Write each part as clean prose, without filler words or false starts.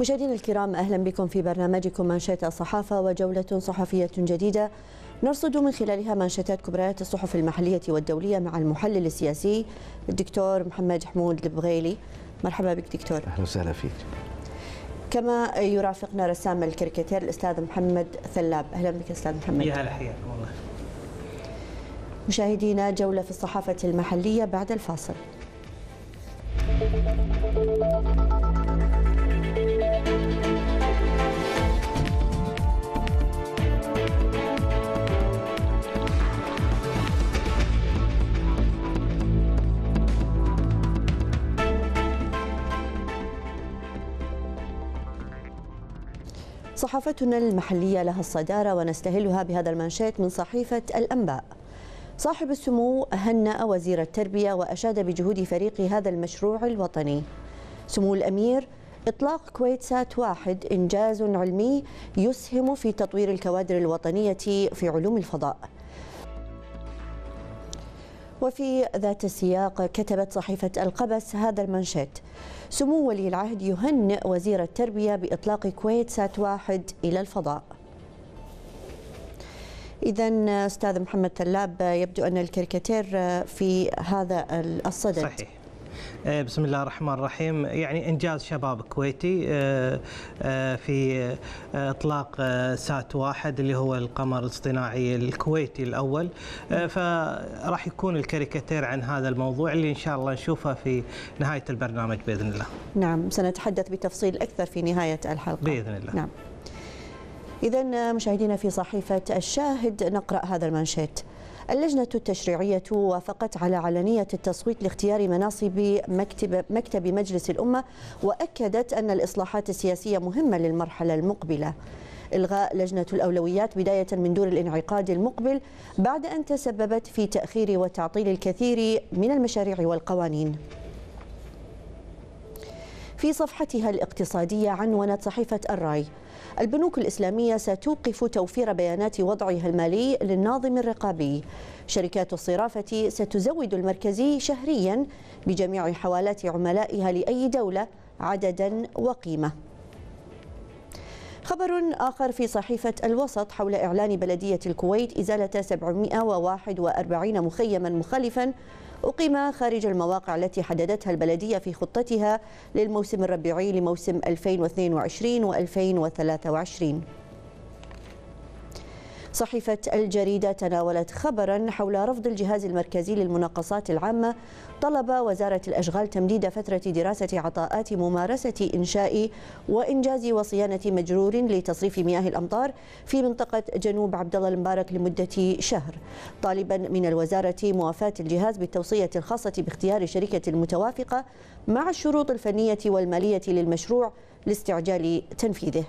مشاهدينا الكرام، أهلا بكم في برنامجكم منشات الصحافة وجولة صحفية جديدة نرصد من خلالها منشطات كبريات الصحف المحلية والدولية مع المحلل السياسي الدكتور محمد حمود البغيلي. مرحبا بك دكتور. أهلا وسهلا فيك. كما يرافقنا رسام الكاريكاتير الأستاذ محمد ثلاب. أهلا بك أستاذ محمد. يا هلا، حياك والله. مشاهدينا، جولة في الصحافة المحلية بعد الفاصل. صحافتنا المحلية لها الصدارة ونستهلها بهذا المنشات من صحيفة الأنباء. صاحب السمو هنأ وزير التربية وأشاد بجهود فريق هذا المشروع الوطني. سمو الأمير: إطلاق كويتسات 1 إنجاز علمي يسهم في تطوير الكوادر الوطنية في علوم الفضاء. وفي ذات السياق كتبت صحيفة القبس هذا المنشات: سمو ولي العهد يهنئ وزير التربية بإطلاق كويتسات 1 إلى الفضاء. إذن أستاذ محمد ثلاب، يبدو أن الكاريكاتير في هذا الصدد. صحيح. بسم الله الرحمن الرحيم. يعني إنجاز شباب كويتي في إطلاق سات 1 اللي هو القمر الاصطناعي الكويتي الأول، فراح يكون الكاريكاتير عن هذا الموضوع اللي إن شاء الله نشوفه في نهاية البرنامج بإذن الله. نعم، سنتحدث بتفصيل أكثر في نهاية الحلقة بإذن الله. نعم. إذن مشاهدينا، في صحيفة الشاهد نقرأ هذا المنشات: اللجنة التشريعية وافقت على علنية التصويت لاختيار مناصب مكتب مجلس الأمة، وأكدت أن الإصلاحات السياسية مهمة للمرحلة المقبلة. إلغاء لجنة الأولويات بداية من دور الانعقاد المقبل بعد أن تسببت في تأخير وتعطيل الكثير من المشاريع والقوانين. في صفحتها الاقتصادية عنونت صحيفة الراي: البنوك الإسلامية ستوقف توفير بيانات وضعها المالي للناظم الرقابي. شركات الصرافة ستزود المركزي شهريا بجميع حوالات عملائها لأي دولة عددا وقيمة. خبر آخر في صحيفة الوسط حول إعلان بلدية الكويت إزالة 741 مخيما مخالفا أقيم خارج المواقع التي حددتها البلدية في خطتها للموسم الربيعي لموسم 2022 و2023. صحيفة الجريدة تناولت خبرا حول رفض الجهاز المركزي للمناقصات العامة طلب وزارة الأشغال تمديد فترة دراسة عطاءات ممارسة إنشاء وإنجاز وصيانة مجرور لتصريف مياه الأمطار في منطقة جنوب عبد الله المبارك لمدة شهر، طالبا من الوزارة موافاة الجهاز بالتوصية الخاصة باختيار شركة المتوافقة مع الشروط الفنية والمالية للمشروع لاستعجال تنفيذه.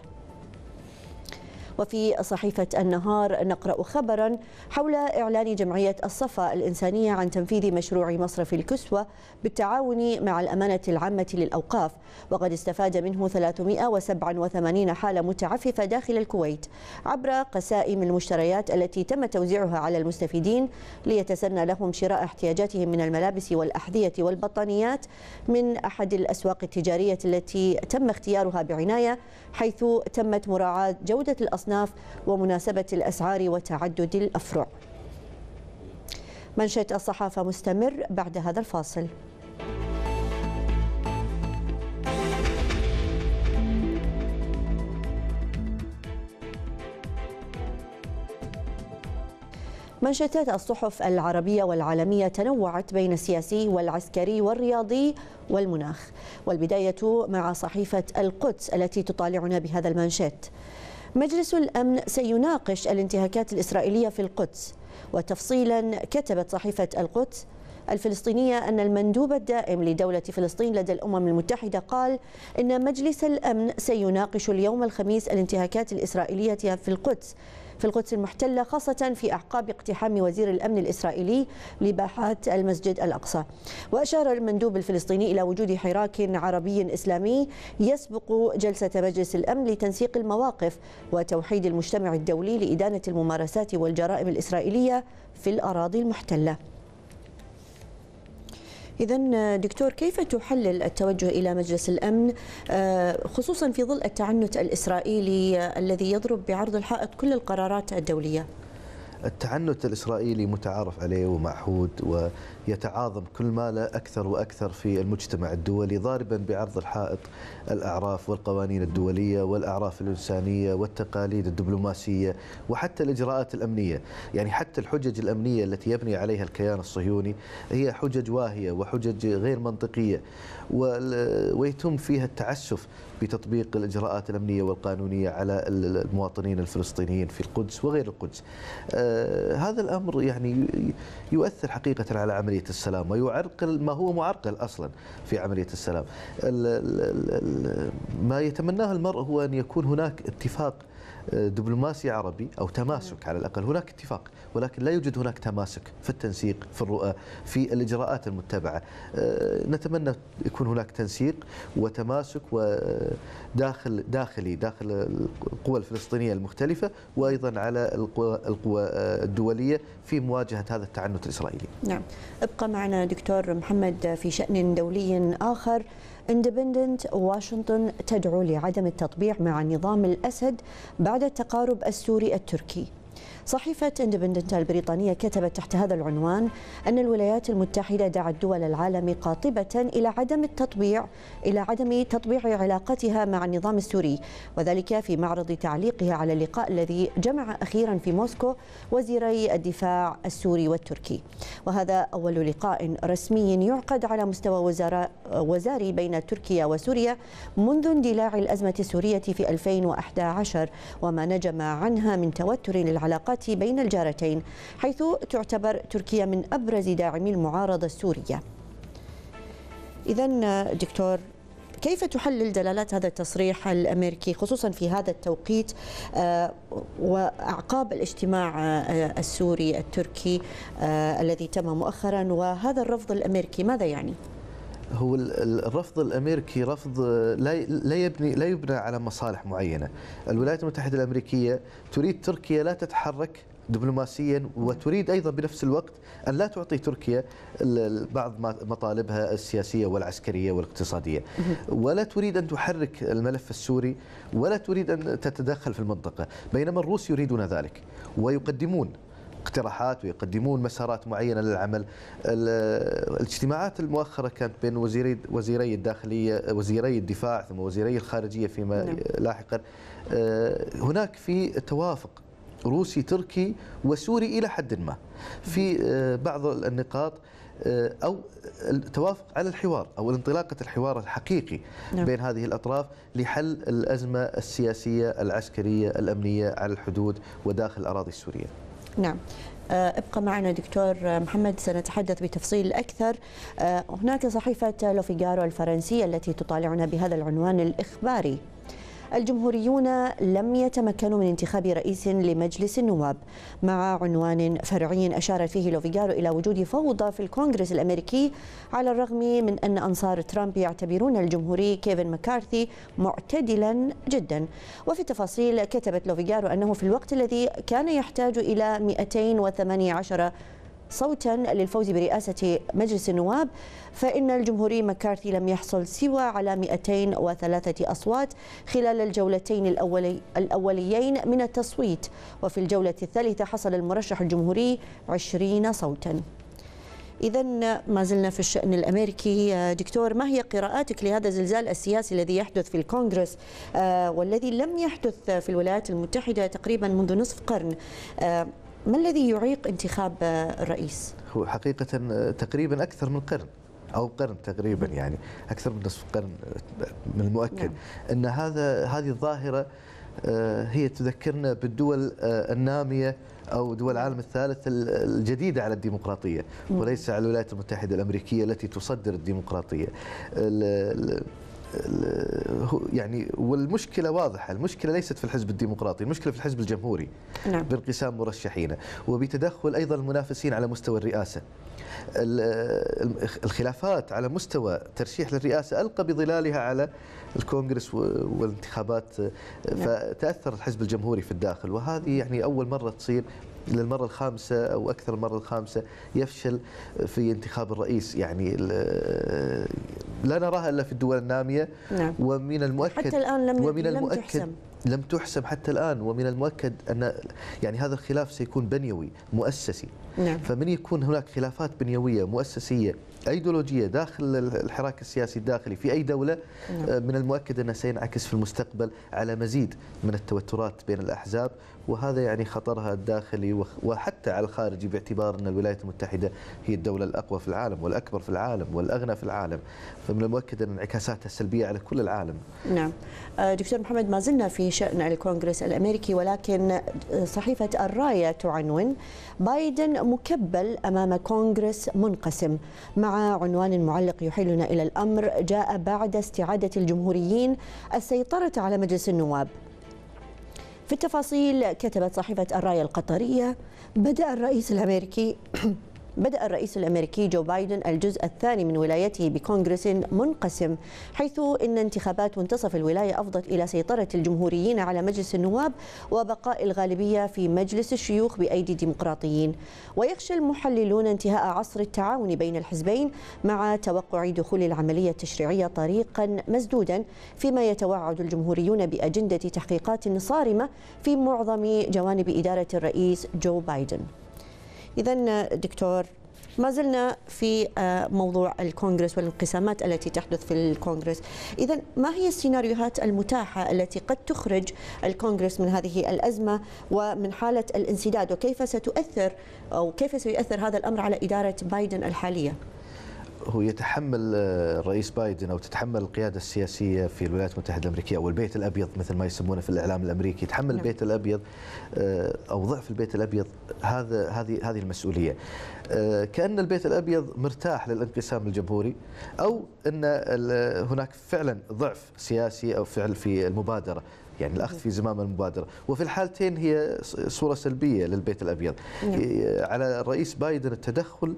وفي صحيفة النهار نقرأ خبرا حول إعلان جمعية الصفا الإنسانية عن تنفيذ مشروع مصرف الكسوة بالتعاون مع الأمانة العامة للأوقاف، وقد استفاد منه 387 حالة متعففة داخل الكويت عبر قسائم المشتريات التي تم توزيعها على المستفيدين ليتسنى لهم شراء احتياجاتهم من الملابس والأحذية والبطانيات من أحد الأسواق التجارية التي تم اختيارها بعناية، حيث تمت مراعاة جودة الأصناف ومناسبة الأسعار وتعدد الأفرع. منشط الصحافة مستمر بعد هذا الفاصل. منشطات الصحف العربية والعالمية تنوعت بين السياسي والعسكري والرياضي والمناخ، والبداية مع صحيفة القدس التي تطالعنا بهذا المنشط: مجلس الأمن سيناقش الانتهاكات الإسرائيلية في القدس. وتفصيلا كتبت صحيفة القدس الفلسطينية أن المندوب الدائم لدولة فلسطين لدى الأمم المتحدة قال إن مجلس الأمن سيناقش اليوم الخميس الانتهاكات الإسرائيلية في القدس المحتلة، خاصة في أعقاب اقتحام وزير الأمن الإسرائيلي لباحات المسجد الأقصى. وأشار المندوب الفلسطيني إلى وجود حراك عربي إسلامي يسبق جلسة مجلس الأمن لتنسيق المواقف وتوحيد المجتمع الدولي لإدانة الممارسات والجرائم الإسرائيلية في الأراضي المحتلة. إذن دكتور، كيف تحلل التوجه إلى مجلس الأمن خصوصا في ظل التعنت الإسرائيلي الذي يضرب بعرض الحائط كل القرارات الدولية؟ التعنت الإسرائيلي متعارف عليه ومعهود، ويتعاظم كل ما له أكثر وأكثر في المجتمع الدولي، ضاربا بعرض الحائط الأعراف والقوانين الدولية والأعراف الإنسانية والتقاليد الدبلوماسية وحتى الإجراءات الأمنية. يعني حتى الحجج الأمنية التي يبني عليها الكيان الصهيوني هي حجج واهية وحجج غير منطقية، ويتم فيها التعسف بتطبيق الإجراءات الأمنية والقانونية على المواطنين الفلسطينيين في القدس وغير القدس. هذا الأمر يعني يؤثر حقيقة على عملية السلام ويعرقل ما هو معرقل أصلا في عملية السلام. ما يتمناه المرء هو أن يكون هناك اتفاق دبلوماسي عربي أو تماسك، على الأقل هناك اتفاق، ولكن لا يوجد هناك تماسك في التنسيق، في الرؤى، في الإجراءات المتبعة. نتمنى يكون هناك تنسيق وتماسك داخل القوى الفلسطينية المختلفة، وأيضا على القوى الدولية في مواجهة هذا التعنت الإسرائيلي. نعم، ابقى معنا دكتور محمد. في شأن دولي آخر، اندبندنت واشنطن تدعو لعدم التطبيع مع نظام الأسد بعد التقارب السوري التركي. صحيفة اندبندنت البريطانية كتبت تحت هذا العنوان أن الولايات المتحدة دعت دول العالم قاطبة إلى عدم تطبيع علاقتها مع النظام السوري، وذلك في معرض تعليقها على اللقاء الذي جمع أخيرا في موسكو وزيري الدفاع السوري والتركي. وهذا أول لقاء رسمي يعقد على مستوى وزاري بين تركيا وسوريا منذ اندلاع الأزمة السورية في 2011، وما نجم عنها من توتر للعلاقات بين الجارتين، حيث تعتبر تركيا من أبرز داعمي المعارضة السورية. إذن دكتور، كيف تحلل دلالات هذا التصريح الأمريكي خصوصا في هذا التوقيت وأعقاب الاجتماع السوري التركي الذي تم مؤخرا، وهذا الرفض الأمريكي ماذا يعني؟ هو الرفض الامريكي رفض لا يبنى على مصالح معينه. الولايات المتحده الامريكيه تريد تركيا لا تتحرك دبلوماسيا، وتريد ايضا بنفس الوقت ان لا تعطي تركيا بعض مطالبها السياسيه والعسكريه والاقتصاديه، ولا تريد ان تحرك الملف السوري، ولا تريد ان تتدخل في المنطقه، بينما الروس يريدون ذلك ويقدمون اقتراحات ويقدمون مسارات معينة للعمل. الاجتماعات المؤخرة كانت بين وزيري الداخلية، وزيري الدفاع، ثم وزيري الخارجية فيما لاحقا. هناك في توافق روسي تركي وسوري إلى حد ما في بعض النقاط، أو التوافق على الحوار أو انطلاقة الحوار الحقيقي بين هذه الأطراف لحل الأزمة السياسية العسكرية الأمنية على الحدود وداخل الأراضي السورية. نعم، ابقى معنا دكتور محمد، سنتحدث بتفصيل أكثر. هناك صحيفة لو فيغارو الفرنسية التي تطالعنا بهذا العنوان الإخباري: الجمهوريون لم يتمكنوا من انتخاب رئيس لمجلس النواب، مع عنوان فرعي أشار فيه لو فيغارو إلى وجود فوضى في الكونغرس الأمريكي، على الرغم من أن أنصار ترامب يعتبرون الجمهوري كيفن مكارثي معتدلا جدا. وفي التفاصيل كتبت لو فيغارو أنه في الوقت الذي كان يحتاج إلى 218 صوتا للفوز برئاسة مجلس النواب، فإن الجمهوري مكارثي لم يحصل سوى على 203 أصوات خلال الجولتين الأوليين من التصويت، وفي الجولة الثالثة حصل المرشح الجمهوري 20 صوتا. إذن ما زلنا في الشأن الأمريكي. دكتور، ما هي قراءاتك لهذا الزلزال السياسي الذي يحدث في الكونغرس والذي لم يحدث في الولايات المتحدة تقريبا منذ نصف قرن؟ ما الذي يعيق انتخاب الرئيس؟ هو حقيقة تقريبا أكثر من قرن أو قرن تقريبا، يعني أكثر من نصف قرن من المؤكد. أن هذه الظاهرة هي تذكرنا بالدول النامية أو دول العالم الثالث الجديدة على الديمقراطية، وليس على الولايات المتحدة الأمريكية التي تصدر الديمقراطية. يعني والمشكلة واضحة، المشكلة ليست في الحزب الديمقراطي، المشكلة في الحزب الجمهوري بانقسام مرشحين وبتدخل أيضا المنافسين على مستوى الرئاسة. الخلافات على مستوى ترشيح للرئاسة ألقى بظلالها على الكونغرس والانتخابات، فتأثر الحزب الجمهوري في الداخل، وهذه يعني أول مرة تصير للمرة الخامسة أو أكثر المرة الخامسة يفشل في انتخاب الرئيس. يعني لا نراها إلا في الدول النامية. نعم. ومن المؤكد حتى الآن لم تحسم حتى الآن، ومن المؤكد أن يعني هذا الخلاف سيكون بنيوي مؤسسي. نعم. فمن يكون هناك خلافات بنيوية مؤسسية أيديولوجية داخل الحراك السياسي الداخلي في أي دولة، من المؤكد أنه سينعكس في المستقبل على مزيد من التوترات بين الأحزاب، وهذا يعني خطرها الداخلي وحتى على الخارجي، باعتبار أن الولايات المتحدة هي الدولة الأقوى في العالم والأكبر في العالم والأغنى في العالم، فمن المؤكد أن انعكاساتها السلبية على كل العالم. نعم. دكتور محمد، ما زلنا في شأن الكونغرس الأمريكي، ولكن صحيفة الراية تعنون: بايدن مكبل أمام كونغرس منقسم، مع عنوان معلق يحيلنا إلى الأمر جاء بعد استعادة الجمهوريين السيطرة على مجلس النواب. في التفاصيل كتبت صحيفة الراية القطرية: بدأ الرئيس الأمريكي جو بايدن الجزء الثاني من ولايته بكونغرس منقسم، حيث إن انتخابات منتصف الولاية أفضت إلى سيطرة الجمهوريين على مجلس النواب وبقاء الغالبية في مجلس الشيوخ بأيدي ديمقراطيين. ويخشى المحللون انتهاء عصر التعاون بين الحزبين مع توقع دخول العملية التشريعية طريقا مسدودا، فيما يتوعد الجمهوريون بأجندة تحقيقات صارمة في معظم جوانب إدارة الرئيس جو بايدن. إذن دكتور، ما زلنا في موضوع الكونغرس والانقسامات التي تحدث في الكونغرس. إذن ما هي السيناريوهات المتاحة التي قد تخرج الكونغرس من هذه الأزمة ومن حالة الانسداد، وكيف ستؤثر أو كيف سيؤثر هذا الأمر على إدارة بايدن الحالية؟ هو يتحمل الرئيس بايدن أو تتحمل القيادة السياسية في الولايات المتحدة الأمريكية أو البيت الأبيض مثل ما يسمونه في الإعلام الأمريكي، يتحمل البيت الأبيض أو ضعف البيت الأبيض هذه المسؤولية. كأن البيت الأبيض مرتاح للانقسام الجمهوري، أو أن هناك فعلا ضعف سياسي أو فعل في المبادرة، يعني الأخذ في زمام المبادرة، وفي الحالتين هي صورة سلبية للبيت الأبيض. على الرئيس بايدن التدخل،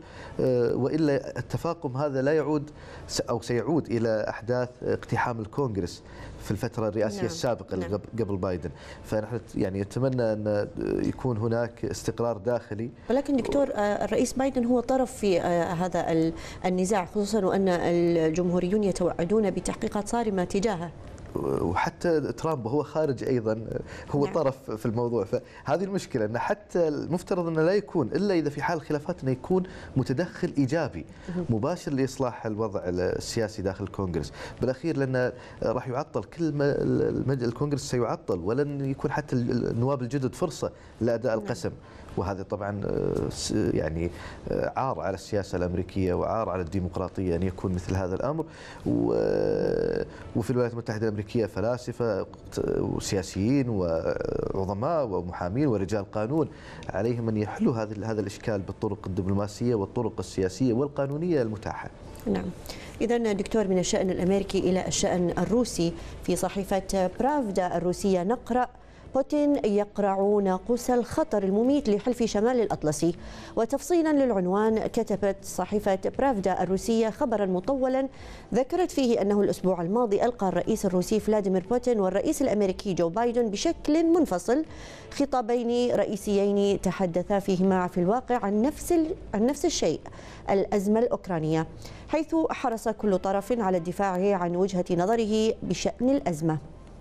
وإلا التفاقم هذا لا يعود أو سيعود إلى أحداث اقتحام الكونغرس في الفترة الرئاسية السابقة قبل بايدن. فنحن يعني نتمنى أن يكون هناك استقرار داخلي. ولكن دكتور، الرئيس بايدن هو طرف في هذا النزاع، خصوصا وأن الجمهوريون يتوعدون بتحقيقات صارمة تجاهه، وحتى ترامب وهو خارج أيضا هو طرف في الموضوع. فهذه المشكلة، أن حتى المفترض أنه لا يكون إلا إذا في حال خلافات أنه يكون متدخل إيجابي مباشر لإصلاح الوضع السياسي داخل الكونغرس. بالأخير لأنه راح يعطل كل ما الكونغرس سيعطل، ولن يكون حتى النواب الجدد فرصة لأداء القسم، وهذا طبعا يعني عار على السياسة الأمريكية وعار على الديمقراطية أن يكون مثل هذا الأمر. وفي الولايات المتحدة الأمريكية فلاسفة وسياسيين وعظماء ومحامين ورجال قانون، عليهم أن يحلوا هذا الإشكال بالطرق الدبلوماسية والطرق السياسية والقانونية المتاحة. نعم. إذا دكتور، من الشأن الأمريكي إلى الشأن الروسي، في صحيفة برافدا الروسية نقرأ: بوتين يقرع ناقوس الخطر المميت لحلف شمال الأطلسي. وتفصيلا للعنوان، كتبت صحيفة برافدا الروسية خبرا مطولا ذكرت فيه أنه الأسبوع الماضي ألقى الرئيس الروسي فلاديمير بوتين والرئيس الأمريكي جو بايدن بشكل منفصل خطابين رئيسيين تحدثا فيهما في الواقع عن نفس الشيء، الأزمة الأوكرانية، حيث حرص كل طرف على الدفاع عن وجهة نظره بشأن الأزمة.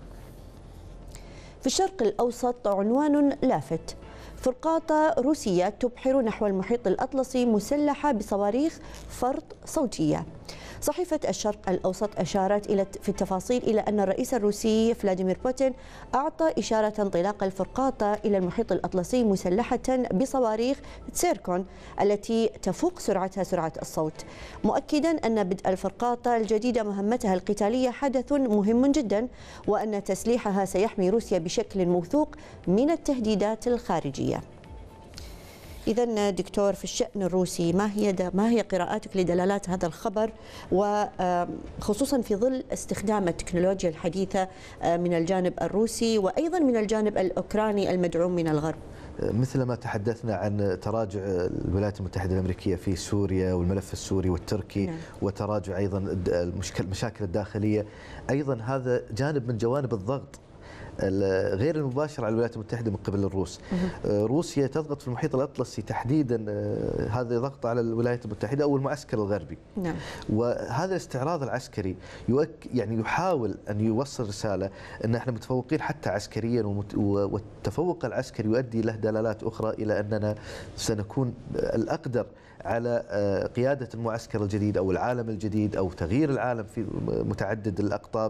في الشرق الأوسط عنوان لافت: فرقاطة روسية تبحر نحو المحيط الأطلسي مسلحة بصواريخ فرط صوتية. صحيفة الشرق الأوسط أشارت في التفاصيل إلى أن الرئيس الروسي فلاديمير بوتين أعطى إشارة انطلاق الفرقاطة إلى المحيط الأطلسي مسلحة بصواريخ تسيركون التي تفوق سرعتها سرعة الصوت، مؤكدا أن بدء الفرقاطة الجديدة مهمتها القتالية حدث مهم جدا، وأن تسليحها سيحمي روسيا بشكل موثوق من التهديدات الخارجية. إذا دكتور، في الشأن الروسي، ما هي قراءاتك لدلالات هذا الخبر، وخصوصا في ظل استخدام التكنولوجيا الحديثة من الجانب الروسي وأيضا من الجانب الأوكراني المدعوم من الغرب؟ مثل ما تحدثنا عن تراجع الولايات المتحدة الأمريكية في سوريا والملف السوري والتركي، نعم. وتراجع أيضا المشاكل الداخلية، أيضا هذا جانب من جوانب الضغط غير المباشر على الولايات المتحدة من قبل الروس. روسيا تضغط في المحيط الأطلسي تحديدا، هذا ضغط على الولايات المتحدة أو المعسكر الغربي. نعم. وهذا الاستعراض العسكري يعني يحاول أن يوصل رسالة أن احنا متفوقين حتى عسكريا، والتفوق العسكري يؤدي له دلالات أخرى إلى أننا سنكون الأقدر على قيادة المعسكر الجديد أو العالم الجديد أو تغيير العالم في متعدد الأقطاب.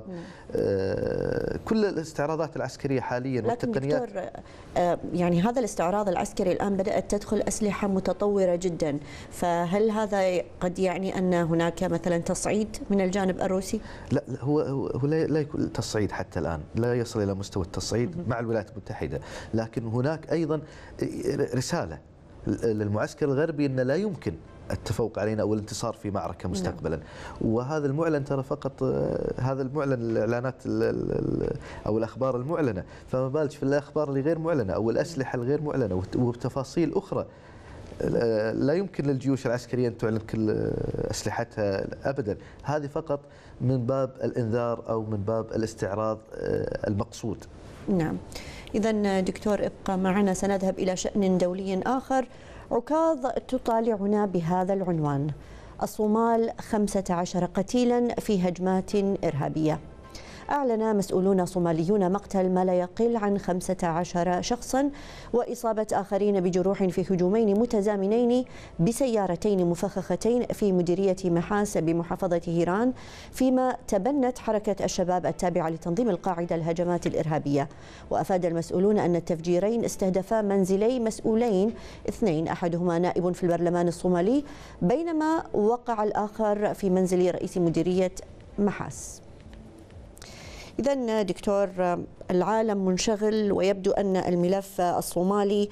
كل الاستعراضات العسكرية حاليا والتقنيات. لكن دكتور، يعني هذا الاستعراض العسكري الآن بدأت تدخل أسلحة متطورة جدا، فهل هذا قد يعني أن هناك مثلا تصعيد من الجانب الروسي؟ لا، هو لا يكون تصعيد حتى الآن، لا يصل إلى مستوى التصعيد مع الولايات المتحدة، لكن هناك أيضا رسالة للمعسكر الغربي أن لا يمكن التفوق علينا أو الانتصار في معركة مستقبلا. وهذا المعلن ترى فقط، هذا المعلن الإعلانات أو الأخبار المعلنة، فما بالك في الأخبار اللي غير معلنة أو الأسلحة الغير معلنة وبتفاصيل أخرى. لا يمكن للجيوش العسكرية أن تعلن كل أسلحتها أبدا، هذه فقط من باب الإنذار أو من باب الاستعراض المقصود. نعم. إذا دكتور ابقى معنا، سنذهب إلى شأن دولي آخر. عكاظ تطالعنا بهذا العنوان: الصومال 15 قتيلا في هجمات إرهابية. أعلن مسؤولون صوماليون مقتل ما لا يقل عن 15 شخصا وإصابة آخرين بجروح في هجومين متزامنين بسيارتين مفخختين في مديرية محاس بمحافظة هيران، فيما تبنت حركة الشباب التابعة لتنظيم القاعدة الهجمات الإرهابية. وأفاد المسؤولون أن التفجيرين استهدفا منزلي مسؤولين اثنين، أحدهما نائب في البرلمان الصومالي، بينما وقع الآخر في منزل رئيس مديرية محاس. إذن دكتور، العالم منشغل ويبدو أن الملف الصومالي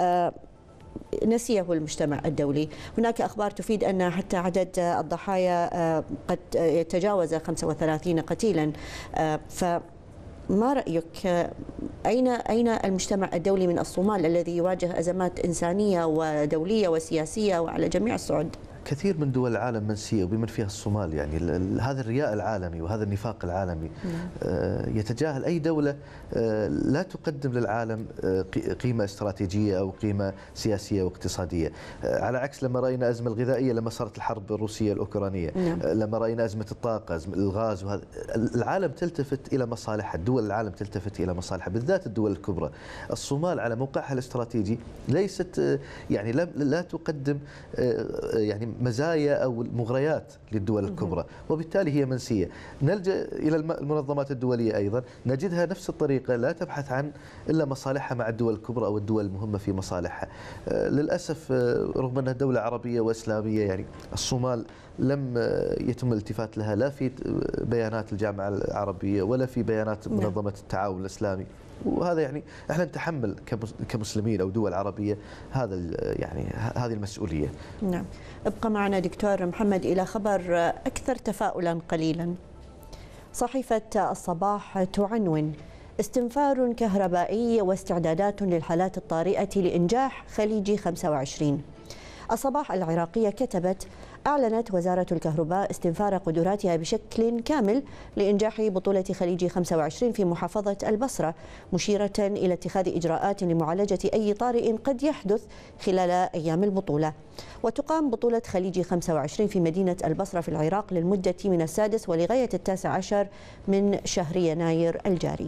نسيه المجتمع الدولي. هناك أخبار تفيد أن حتى عدد الضحايا قد يتجاوز 35 قتيلا، فما رأيك؟ أين المجتمع الدولي من الصومال الذي يواجه أزمات إنسانية ودولية وسياسية وعلى جميع الصعد؟ كثير من دول العالم منسية وبمن فيها الصومال. يعني هذا الرياء العالمي وهذا النفاق العالمي يتجاهل أي دولة لا تقدم للعالم قيمة استراتيجية أو قيمة سياسية واقتصادية، على عكس لما رأينا أزمة الغذائية لما صارت الحرب الروسية الأوكرانية، لما رأينا أزمة الطاقة، الغاز، وهذا العالم تلتفت إلى مصالحها، دول العالم تلتفت إلى مصالحها، بالذات الدول الكبرى. الصومال على موقعها الاستراتيجي ليست يعني لا تقدم يعني مزايا أو مغريات للدول الكبرى، وبالتالي هي منسية. نلجأ إلى المنظمات الدولية أيضا، نجدها نفس الطريقة، لا تبحث عن إلا مصالحها مع الدول الكبرى أو الدول المهمة في مصالحها. للأسف رغم أنها دولة عربية وإسلامية، يعني الصومال لم يتم الالتفات لها لا في بيانات الجامعة العربية ولا في بيانات منظمة التعاون الإسلامي، وهذا يعني احنا نتحمل كمسلمين او دول عربيه هذا يعني هذه المسؤوليه. نعم. ابقى معنا دكتور محمد الى خبر اكثر تفاؤلا قليلا. صحيفه الصباح تعنون: استنفار كهربائي واستعدادات للحالات الطارئه لانجاح خليجي 25. الصباح العراقية كتبت: أعلنت وزارة الكهرباء استنفار قدراتها بشكل كامل لإنجاح بطولة خليج 25 في محافظة البصرة، مشيرة إلى اتخاذ إجراءات لمعالجة أي طارئ قد يحدث خلال أيام البطولة. وتقام بطولة خليج 25 في مدينة البصرة في العراق للمدة من 6 ولغاية 19 من شهر يناير الجاري.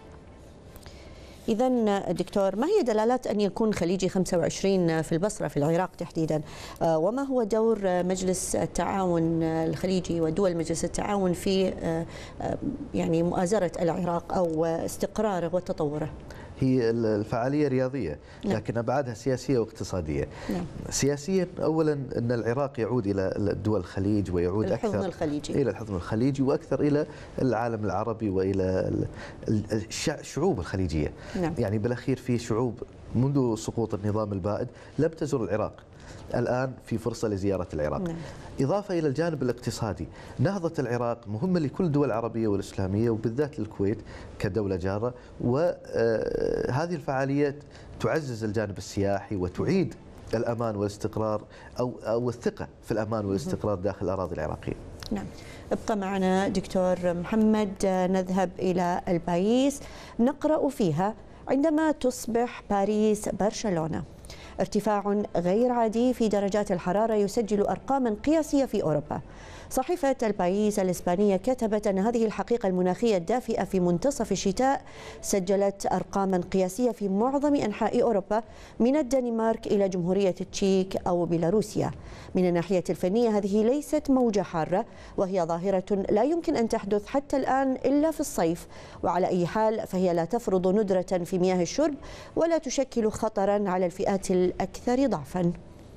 إذن دكتور، ما هي دلالات أن يكون خليجي 25 في البصرة في العراق تحديدا؟ وما هو دور مجلس التعاون الخليجي ودول مجلس التعاون في يعني مؤازرة العراق أو استقراره وتطوره؟ هي الفعالية رياضية لكن أبعادها سياسية واقتصادية. سياسيا أولا أن العراق يعود إلى دول الخليج ويعود أكثر إلى الحضن الخليجي وأكثر إلى العالم العربي وإلى الشعوب الخليجية. يعني بالأخير في شعوب منذ سقوط النظام البائد لم تزر العراق، الآن في فرصة لزيارة العراق. إضافة إلى الجانب الاقتصادي، نهضة العراق مهمة لكل الدول العربية والإسلامية وبالذات للكويت كدولة جارة، وهذه الفعاليات تعزز الجانب السياحي وتعيد الأمان والاستقرار أو الثقة في الأمان والاستقرار داخل الأراضي العراقية. نعم. ابقى معنا دكتور محمد. نذهب إلى البايس نقرأ فيها: عندما تصبح باريس برشلونة. ارتفاع غير عادي في درجات الحرارة يسجل أرقاما قياسية في أوروبا. صحيفة البايس الإسبانية كتبت أن هذه الحقيقة المناخية الدافئة في منتصف الشتاء سجلت أرقاما قياسية في معظم أنحاء أوروبا، من الدنمارك إلى جمهورية التشيك أو بيلاروسيا. من الناحية الفنية هذه ليست موجة حارة، وهي ظاهرة لا يمكن أن تحدث حتى الآن إلا في الصيف، وعلى أي حال فهي لا تفرض ندرة في مياه الشرب ولا تشكل خطرا على الفئات الأكثر ضعفا.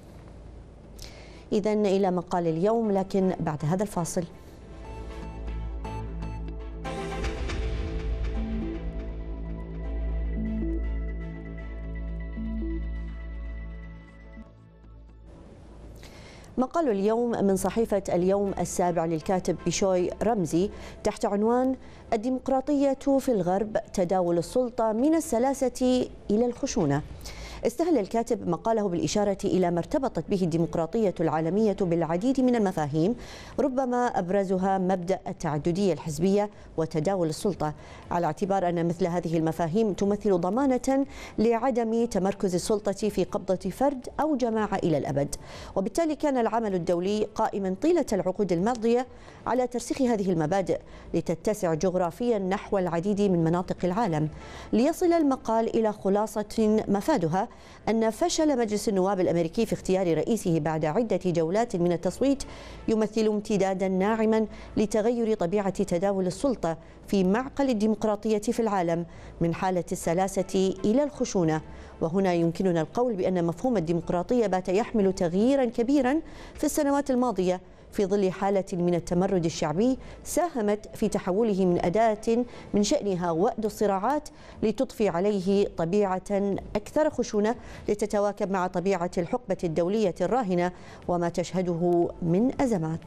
إذن إلى مقال اليوم، لكن بعد هذا الفاصل. مقال اليوم من صحيفة اليوم السابع للكاتب بشوي رمزي تحت عنوان: الديمقراطية في الغرب، تداول السلطة من السلاسة إلى الخشونة. استهل الكاتب مقاله بالإشارة إلى ما ارتبطت به الديمقراطية العالمية بالعديد من المفاهيم، ربما أبرزها مبدأ التعددية الحزبية وتداول السلطة، على اعتبار أن مثل هذه المفاهيم تمثل ضمانة لعدم تمركز السلطة في قبضة فرد أو جماعة إلى الأبد. وبالتالي كان العمل الدولي قائما طيلة العقود الماضية على ترسيخ هذه المبادئ لتتسع جغرافيا نحو العديد من مناطق العالم. ليصل المقال إلى خلاصة مفادها أن فشل مجلس النواب الأمريكي في اختيار رئيسه بعد عدة جولات من التصويت يمثل امتدادا ناعما لتغير طبيعة تداول السلطة في معقل الديمقراطية في العالم من حالة السلاسة إلى الخشونة. وهنا يمكننا القول بأن مفهوم الديمقراطية بات يحمل تغييرا كبيرا في السنوات الماضية في ظل حالة من التمرد الشعبي ساهمت في تحوله من أداة من شأنها وأد الصراعات لتضفي عليه طبيعة أكثر خشونة لتتواكب مع طبيعة الحقبة الدولية الراهنة وما تشهده من أزمات.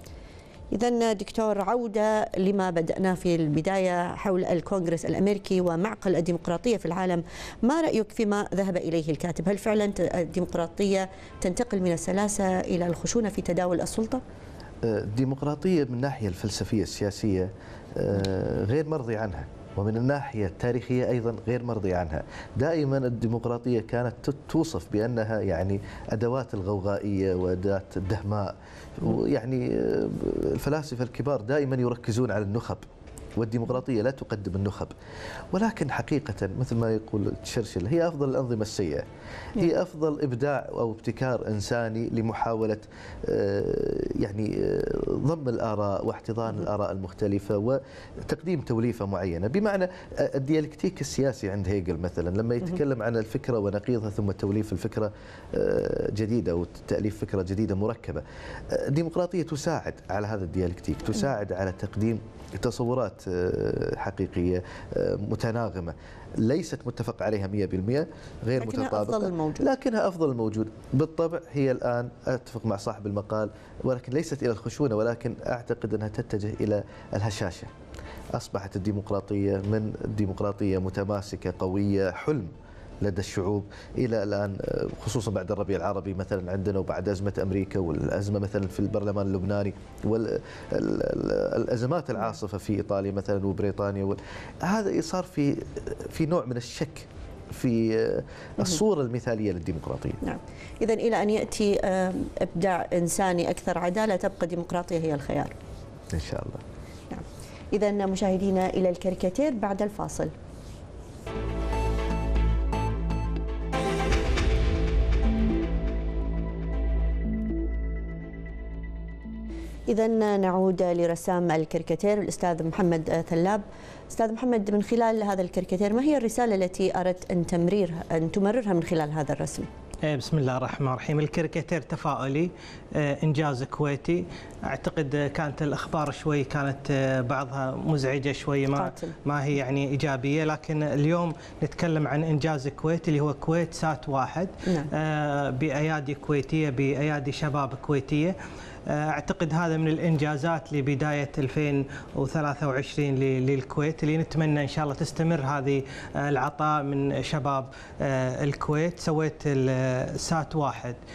إذن دكتور، عودة لما بدأنا في البداية حول الكونغرس الأمريكي ومعقل الديمقراطية في العالم، ما رأيك فيما ذهب إليه الكاتب؟ هل فعلا الديمقراطية تنتقل من السلاسة إلى الخشونة في تداول السلطة؟ الديمقراطية من الناحية الفلسفية السياسية غير مرضي عنها، ومن الناحية التاريخية أيضا غير مرضي عنها. دائما الديمقراطية كانت توصف بأنها يعني أدوات الغوغائية وأدوات الدهماء، ويعني الفلاسفة الكبار دائما يركزون على النخب، والديمقراطية لا تقدم النخب. ولكن حقيقة مثل ما يقول تشرشل، هي أفضل الأنظمة السيئة، هي أفضل إبداع أو ابتكار إنساني لمحاولة يعني ضم الآراء واحتضان الآراء المختلفة وتقديم توليفة معينة. بمعنى الديالكتيك السياسي عند هيجل مثلا لما يتكلم عن الفكرة ونقيضها ثم توليف الفكرة جديدة أو تأليف فكرة جديدة مركبة. الديمقراطية تساعد على هذا الديالكتيك، تساعد على تقديم تصورات حقيقية متناغمة ليست متفق عليها 100%، غير متطابقة، لكنها أفضل الموجود. بالطبع هي الآن أتفق مع صاحب المقال، ولكن ليست إلى الخشونة، ولكن أعتقد أنها تتجه إلى الهشاشة. أصبحت الديمقراطية من ديمقراطية متماسكة قوية حلم لدى الشعوب إلى الآن، خصوصا بعد الربيع العربي مثلا عندنا، وبعد أزمة أمريكا والأزمة مثلا في البرلمان اللبناني والأزمات العاصفة في إيطاليا مثلا وبريطانيا، هذا صار في نوع من الشك في الصورة المثالية للديمقراطية. نعم. إذا إلى أن يأتي إبداع إنساني أكثر عدالة تبقى الديمقراطية هي الخيار إن شاء الله. نعم. إذا مشاهدينا إلى الكاريكاتير بعد الفاصل. إذا نعود لرسام الكاريكاتير الأستاذ محمد ثلاب. أستاذ محمد، من خلال هذا الكاريكاتير ما هي الرسالة التي أردت أن تمررها من خلال هذا الرسم؟ بسم الله الرحمن الرحيم. الكاريكاتير تفاؤلي، إنجاز كويتي. أعتقد كانت الأخبار شوي كانت بعضها مزعجة شوي، ما هي يعني إيجابية، لكن اليوم نتكلم عن إنجاز كويتي اللي هو كويت سات 1. نعم. بأيادي كويتية، بأيادي شباب كويتية. أعتقد هذا من الإنجازات لبداية 2023 للكويت، اللي نتمنى إن شاء الله تستمر هذه العطاء من شباب الكويت. سويت سات 1.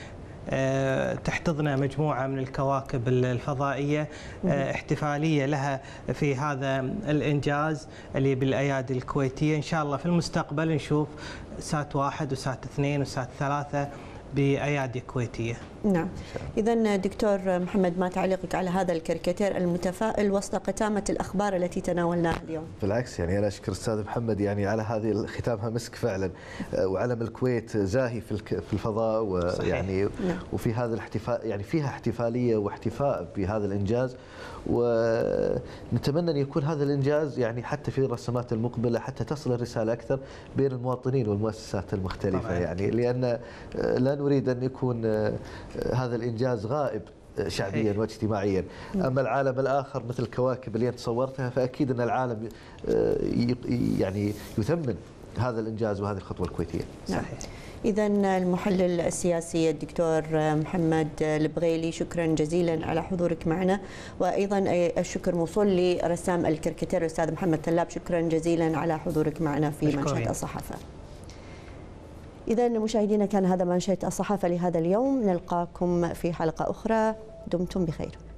تحتضن مجموعة من الكواكب الفضائية، احتفالية لها في هذا الإنجاز اللي بالأيادي الكويتية. إن شاء الله في المستقبل نشوف سات 1 وسات 2 وسات 3 بأيادي كويتية. نعم. إذا دكتور محمد، ما تعليقك على هذا الكاريكاتير المتفائل وسط قتامة الأخبار التي تناولناها اليوم؟ بالعكس، يعني أنا أشكر أستاذ محمد يعني على هذه ختامها مسك فعلا، وعلم الكويت زاهي في الفضاء، ويعني وفي هذا الاحتفال يعني فيها احتفالية واحتفاء بهذا الإنجاز، ونتمنى أن يكون هذا الإنجاز يعني حتى في الرسمات المقبلة حتى تصل الرسالة أكثر بين المواطنين والمؤسسات المختلفة طبعا. يعني لأن لا نريد أن يكون هذا الإنجاز غائب شعبيا واجتماعيا. أما العالم الآخر مثل الكواكب اللي أنت صورتها، فأكيد أن العالم يعني يثمن هذا الإنجاز وهذه الخطوة الكويتية. صحيح. إذا المحلل السياسي الدكتور محمد البغيلي، شكرا جزيلا على حضورك معنا، وأيضا الشكر موصول لرسام الكاريكاتير الأستاذ محمد تلاب، شكرا جزيلا على حضورك معنا في منشط الصحافة. إذا مشاهدينا، كان هذا منشط الصحافة لهذا اليوم، نلقاكم في حلقة أخرى، دمتم بخير.